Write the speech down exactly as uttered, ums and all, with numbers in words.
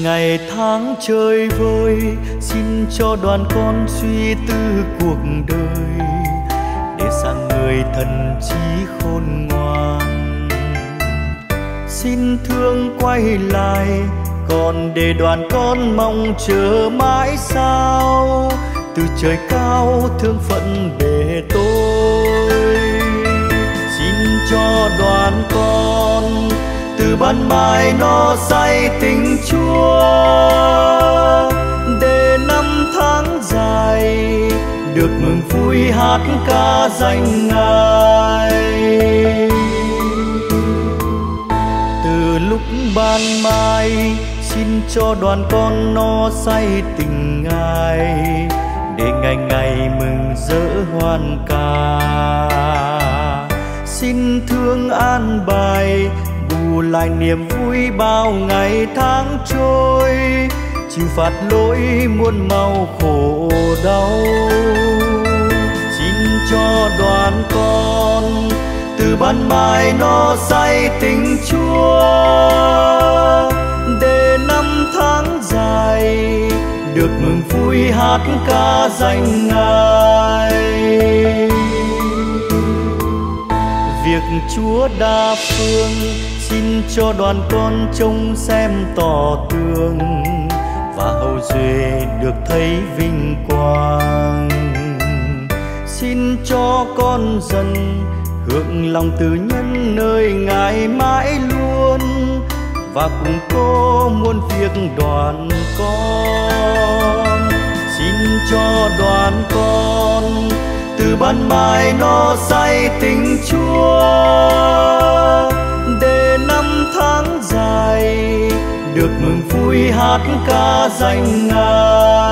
Ngày tháng chơi vơi, xin cho đoàn con suy tư cuộc đời, để sang người thần trí khôn ngoan. Xin thương quay lại, còn để đoàn con mong chờ mãi sao, từ trời cao thương phận bề tôi. Xin cho đoàn con từ ban mai nó say tình Chúa, để năm tháng dài được mừng vui hát ca danh Ngài. Từ lúc ban mai xin cho đoàn con nó say tình Ngài, để ngày ngày mừng rỡ hoan ca. Xin thương an bài bù lại niềm vui bao ngày tháng trôi, chịu phạt lỗi muôn màu khổ đau. Xin cho đoàn con từ ban mai nó say tình Chúa, để năm tháng dài được mừng vui hát ca danh Ngài. Việc Chúa đa phương xin cho đoàn con trông xem tỏ tường, và hậu duệ được thấy vinh quang. Xin cho con dân hưởng lòng từ nhân nơi Ngài mãi luôn, và cùng cố muôn việc đoàn con. Xin cho đoàn con từ ban mai nó say tình Chúa, để năm tháng dài được mừng vui hát ca danh Ngài.